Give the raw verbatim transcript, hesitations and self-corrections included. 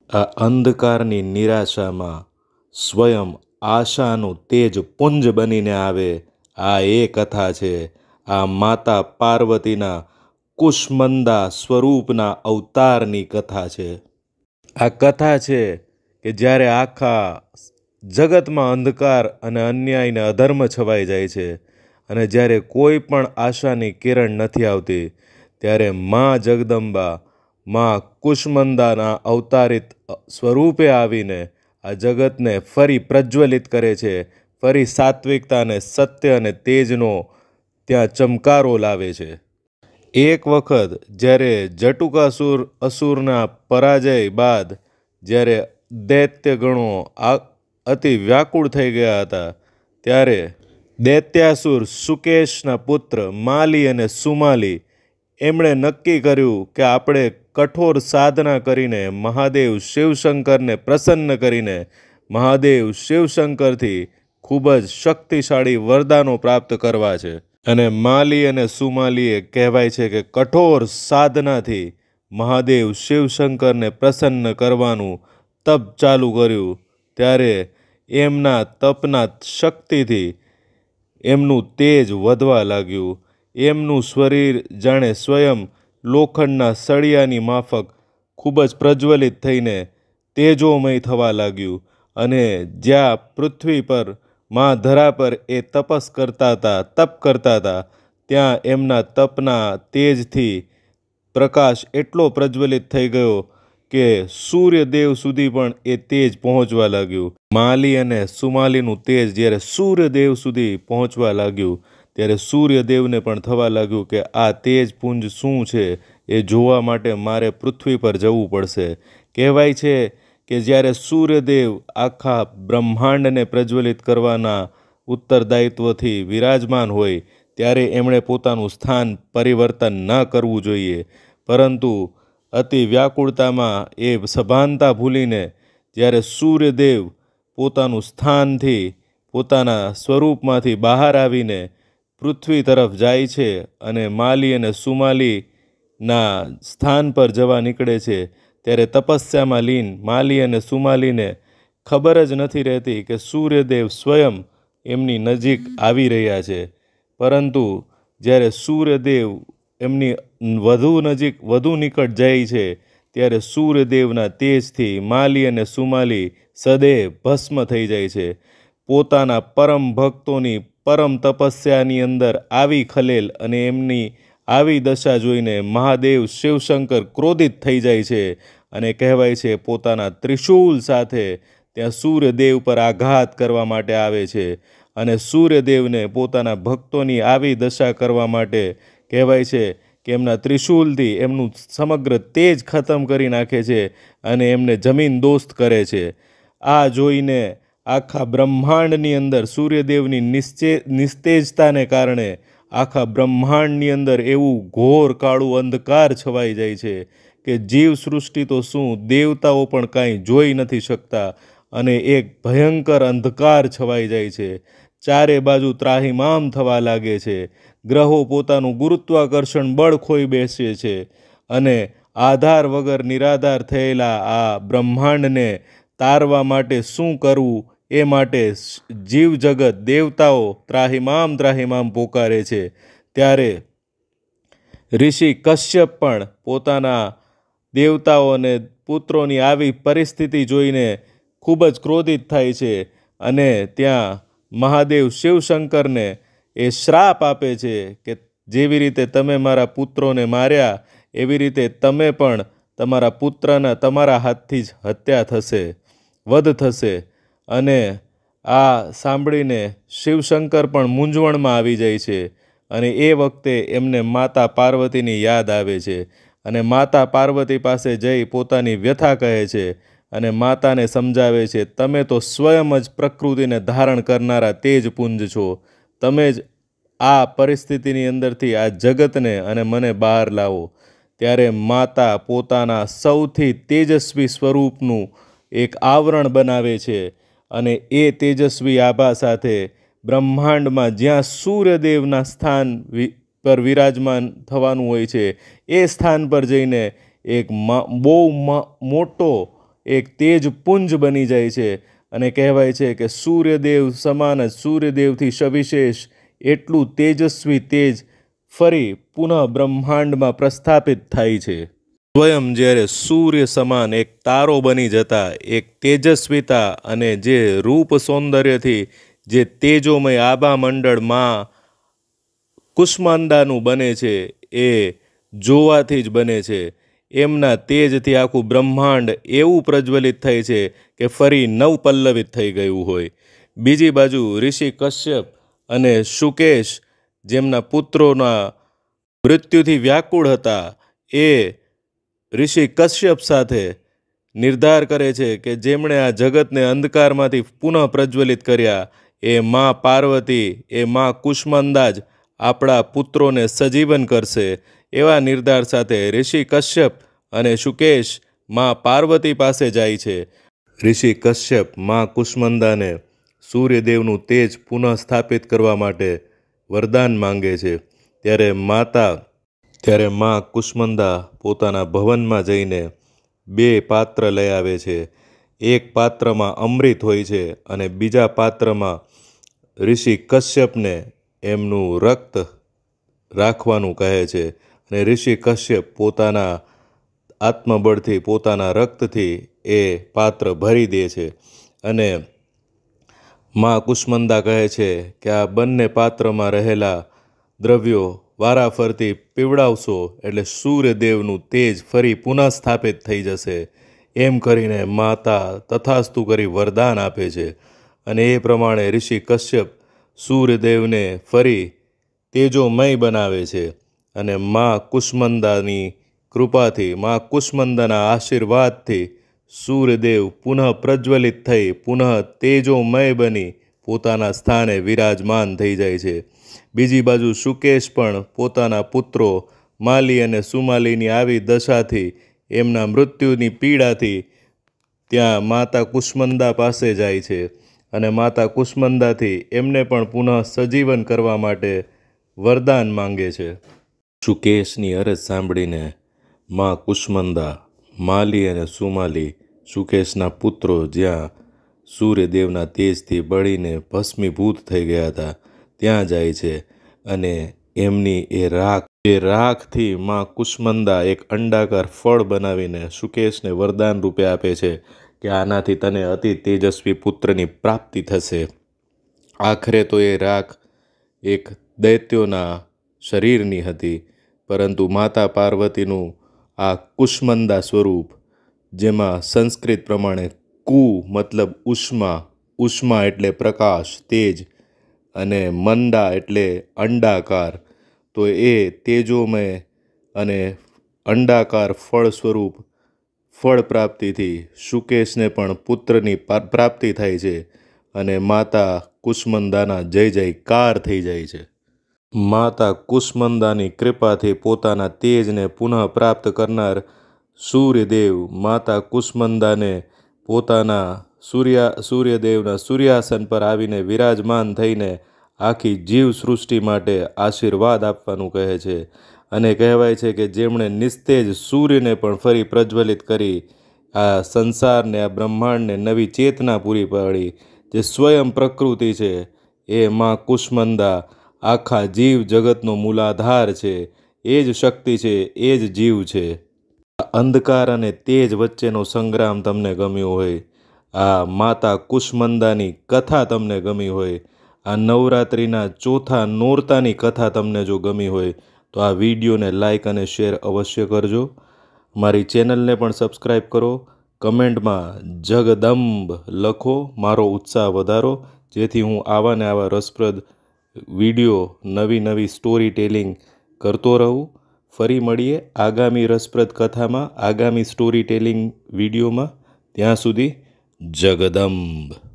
આ અંધકારની નિરાશામાં સ્વયં આશાનું તેજ પુંજ બનીને આવે, આ એ કથા છે. આ માતા પાર્વતીના કુષ્મંદા સ્વરૂપના અવતારની કથા છે. આ કથા છે કે જ્યારે આખા જગતમાં અંધકાર અને અન્યાય અને અધર્મ છવાઈ જાય છે અને જ્યારે કોઈ પણ આશાની કિરણ નથી આવતી, ત્યારે મા જગદંબા મા કુષ્મંદાના અવતારિત સ્વરૂપે આવીને આ જગતને ફરી પ્રજ્વલિત કરે છે, ફરી સાત્વિકતા અને સત્ય અને તેજનો ત્યાં ચમકારો લાવે છે. એક વખત જ્યારે જટુકાસુર અસુરના પરાજય બાદ જ્યારે દૈત્યગણો આ અતિ વ્યાકુળ થઈ ગયા હતા, ત્યારે દૈત્યાસુર સુકેશના પુત્ર માલી અને સુમાલી એમણે નક્કી કર્યું કે આપણે કઠોર સાધના કરીને મહાદેવ શિવશંકરને પ્રસન્ન કરીને મહાદેવ શિવશંકરથી ખૂબ જ શક્તિશાળી વરદાનો પ્રાપ્ત કરવા છે. અને માલી અને સુમાલીએ કહેવાય છે કે કઠોર સાધનાથી મહાદેવ શિવશંકરને પ્રસન્ન કરવાનું તપ ચાલુ કર્યું. ત્યારે એમના તપના શક્તિથી એમનું તેજ વધવા લાગ્યું. એમનું શરીર જાણે સ્વયં લોખંડના સળિયાની માફક ખૂબ જ પ્રજ્વલિત થઈને તેજોમય થવા લાગ્યું. અને જ્યાં પૃથ્વી પર મા ધરા પર એ તપસ કરતા હતા, તપ કરતા હતા, ત્યાં એમના તપના તેજથી પ્રકાશ એટલો પ્રજ્વલિત થઈ ગયો કે સૂર્યદેવ સુધી પણ એ તેજ પહોંચવા લાગ્યું. માલી અને સુમાલીનું તેજ જ્યારે સૂર્યદેવ સુધી પહોંચવા લાગ્યું, ત્યારે સૂર્યદેવને પણ થવા લાગ્યું કે આ તેજપુંજ શું છે, એ જોવા માટે મારે પૃથ્વી પર જવું પડશે. કહેવાય છે કે જ્યારે સૂર્યદેવ આખા બ્રહ્માંડને પ્રજ્વલિત કરવાના ઉત્તરદાયિત્વથી વિરાજમાન હોય, ત્યારે એમણે પોતાનું સ્થાન પરિવર્તન ન કરવું જોઈએ, પરંતુ અતિ વ્યાકુળતામાં એ સભાનતા ભૂલીને જ્યારે સૂર્યદેવ પોતાનું સ્થાનથી પોતાના સ્વરૂપમાંથી બહાર આવીને પૃથ્વી તરફ જાય છે અને માલી અને સુમાલીના સ્થાન પર જવા નીકળે છે, ત્યારે તપસ્યામાં લીન માલી અને સુમાલીને ખબર જ નથી રહેતી કે સૂર્યદેવ સ્વયં એમની નજીક આવી રહ્યા છે. પરંતુ જ્યારે સૂર્યદેવ એમની વધુ નજીક વધુ નિકટ જાય છે, ત્યારે સૂર્યદેવના તેજથી માલી અને સુમાલી સદૈવ ભસ્મ થઈ જાય છે. પોતાના પરમ ભક્તોની પરમ તપસ્યાની અંદર આવી ખલેલ અને એમની આવી દશા જોઈને મહાદેવ શિવશંકર ક્રોધિત થઈ જાય છે અને કહેવાય છે પોતાના ત્રિશૂલ સાથે ત્યાં સૂર્યદેવ પર આઘાત કરવા માટે આવે છે. અને સૂર્યદેવને પોતાના ભક્તોની આવી દશા કરવા માટે કહેવાય છે કે એમના ત્રિશૂલથી એમનું સમગ્ર તેજ ખતમ કરી નાખે છે અને એમને જમીન દોસ્ત કરે છે. આ જોઈને આખા બ્રહ્માંડની અંદર સૂર્યદેવની નિશ્ચે નિસ્તેજતાને કારણે આખા બ્રહ્માંડની અંદર એવું ઘોર કાળું અંધકાર છવાઈ જાય છે કે જીવ સૃષ્ટિ તો શું, દેવતાઓ પણ કાંઈ જોઈ નથી શકતા અને એક ભયંકર અંધકાર છવાઈ જાય છે. ચારે બાજુ ત્રાહિમામ થવા લાગે છે. ગ્રહો પોતાનું ગુરુત્વાકર્ષણ બળ ખોઈ બેસે છે અને આધાર વગર નિરાધાર થયેલા આ બ્રહ્માંડને તારવા માટે શું કરવું એ માટે જીવ જગત દેવતાઓ ત્રાહિમામ ત્રાહિમામ પોકારે છે. ત્યારે ઋષિ કશ્યપ પણ પોતાના દેવતાઓ અને પુત્રોની આવી પરિસ્થિતિ જોઈને ખૂબ જ ક્રોધિત થાય છે અને ત્યાં મહાદેવ શિવશંકરને એ શ્રાપ આપે છે કે જેવી રીતે તમે મારા પુત્રોને માર્યા, એવી રીતે તમે પણ તમારા પુત્રના તમારા હાથથી જ હત્યા થશે, વધ થશે. અને આ સાંભળીને શિવશંકર પણ મૂંઝવણમાં આવી જાય છે અને એ વખતે એમને માતા પાર્વતીની યાદ આવે છે અને માતા પાર્વતી પાસે જઈ પોતાની વ્યથા કહે છે અને માતાને સમજાવે છે, તમે તો સ્વયં જ પ્રકૃતિને ધારણ કરનારા તેજપુંજ છો, તમે જ આ પરિસ્થિતિની અંદરથી આ જગતને અને મને બહાર લાવો. ત્યારે માતા પોતાના સૌથી તેજસ્વી સ્વરૂપનું એક આવરણ બનાવે છે અને એ તેજસ્વી આભા સાથે બ્રહ્માંડમાં જ્યાં સૂર્યદેવના સ્થાન પર વિરાજમાન થવાનું હોય છે, એ સ્થાન પર જઈને એક બહુ મોટો એક તેજ પુંજ બની જાય છે અને કહેવાય છે કે સૂર્યદેવ સમાન જ સૂર્યદેવથી સવિશેષ એટલું તેજસ્વી તેજ ફરી પુનઃ બ્રહ્માંડમાં પ્રસ્થાપિત થાય છે. સ્વયં જ્યારે સૂર્ય સમાન એક તારો બની જતા એક તેજસ્વીતા અને જે રૂપ સૌંદર્યથી જે તેજોમય આભા મંડળમાં કુષ્માંડાનું બને છે એ જોવાથી જ બને છે. એમના તેજથી આખું બ્રહ્માંડ એવું પ્રજ્વલિત થાય છે કે ફરી નવપલ્લવિત થઈ ગયું હોય. બીજી બાજુ ઋષિ કશ્યપ અને શુકેશ જેમના પુત્રોના મૃત્યુથી વ્યાકુળ હતા એ ઋષિ કશ્યપ સાથે નિર્ધાર કરે છે કે જેમણે આ જગતને અંધકારમાંથી પુનઃ પ્રજ્વલિત કર્યા એ મા પાર્વતી એ મા કુષ્માંડા જ આપણા પુત્રોને સજીવન કરશે. એવા નિર્ધાર સાથે ઋષિ કશ્યપ અને શુકેશ મા પાર્વતી પાસે જાય છે. ઋષિ કશ્યપ મા કુષ્માંડાને સૂર્યદેવનું તેજ પુનઃ સ્થાપિત કરવા માટે વરદાન માંગે છે. ત્યારે માતા ત્યારે મા કુષ્માંડા પોતાના ભવનમાં જઈને બે પાત્ર લઈ આવે છે. એક પાત્રમાં અમૃત હોય છે અને બીજા પાત્રમાં ઋષિ કશ્યપને એમનું રક્ત રાખવાનું કહે છે. અને ઋષિ કશ્યપ પોતાના આત્મબળથી પોતાના રક્તથી એ પાત્ર ભરી દે છે અને મા કુષ્માંડા કહે છે કે આ બંને પાત્રમાં રહેલા દ્રવ્યો વારાફરતી પીવડાવશો એટલે સૂર્યદેવનું તેજ ફરી પુનઃ સ્થાપિત થઈ જશે. એમ કરીને માતા તથાસ્તુ કરી વરદાન આપે છે અને એ પ્રમાણે ઋષિ કશ્યપ સૂર્યદેવને ફરી તેજોમય બનાવે છે અને મા કુષ્માંડાની કૃપાથી મા કુષ્માંડાના આશીર્વાદથી સૂર્યદેવ પુનઃ પ્રજ્વલિત થઈ પુનઃ તેજોમય બની પોતાના સ્થાને વિરાજમાન થઈ જાય છે. બીજી બાજુ શુકેશ પણ પોતાના પુત્રો માલી અને સુમાલીની આવી દશાથી એમના મૃત્યુની પીડાથી ત્યાં માતા કુષ્માંડા પાસે જાય છે અને માતા કુષ્માંડાથી એમને પણ પુનઃ સજીવન કરવા માટે વરદાન માંગે છે. શુકેશની અરજ સાંભળીને મા કુષ્માંડા માલી અને સુમાલી શુકેશના પુત્રો જ્યાં સૂર્યદેવના તેજથી બળીને ભસ્મીભૂત થઈ ગયા હતા ત્યાં જાય છે અને એમની એ રાખ એ રાખથી મા કુષ્માંડા એક અંડાકાર ફળ બનાવીને શુકેશને વરદાન રૂપે આપે છે કે આનાથી તને અતિ તેજસ્વી પુત્રની પ્રાપ્તિ થશે. આખરે તો એ રાખ એક દૈત્યોના શરીરની હતી પરંતુ માતા પાર્વતીનું આ કુષ્માંડા સ્વરૂપ જેમાં સંસ્કૃત પ્રમાણે કુ મતલબ ઉષ્મા ઉષ્મા એટલે પ્રકાશ તેજ અને મંડા એટલે અંડાકાર તો એ તેજોમય અને અંડાકાર ફળ સ્વરૂપ ફળ પ્રાપ્તિથી શુકેશને પણ પુત્રની પ્રાપ્તિ થાય છે અને માતા કુષ્માંડાના જય જયકાર થઈ જાય છે. માતા કુષ્માંડાની કૃપાથી પોતાના તેજને પુનઃ પ્રાપ્ત કરનાર સૂર્યદેવ માતા કુષ્માંડાને પોતાના સૂર્ય સૂર્યદેવના સૂર્યાસન પર આવીને વિરાજમાન થઈને આખી જીવ સૃષ્ટિ માટે આશીર્વાદ આપવાનું કહે છે અને કહેવાય છે કે જેમણે નિસ્તેજ સૂર્યને પણ ફરી પ્રજ્વલિત કરી આ સંસારને આ બ્રહ્માંડને નવી ચેતના પૂરી પાડી જે સ્વયં પ્રકૃતિ છે એ મા કુષ્માંડા આખા જીવ જગતનો મૂલાધાર છે. એ જ શક્તિ છે એ જ જીવ છે. અંધકાર અને તેજ વચ્ચેનો સંગ્રામ તમને ગમ્યો હોય આ માતા કુષ્માંડાની કથા તમને ગમી હોય આ નવરાત્રિના ચોથા નોરતાની કથા તમને જો ગમી હોય તો આ વિડીયોને લાઈક અને શેર અવશ્ય કરજો. મારી ચેનલને પણ સબસ્ક્રાઈબ કરો. કમેન્ટમાં જગદંબ લખો મારો ઉત્સાહ વધારો જેથી હું આવા ને આવા રસપ્રદ વિડીયો નવી નવી સ્ટોરી ટેલિંગ કરતો રહું. ફરી મળીએ આગામી રસપ્રદ કથામાં આગામી સ્ટોરી ટેલિંગ વિડીયોમાં. ત્યાં સુધી જગદંબ.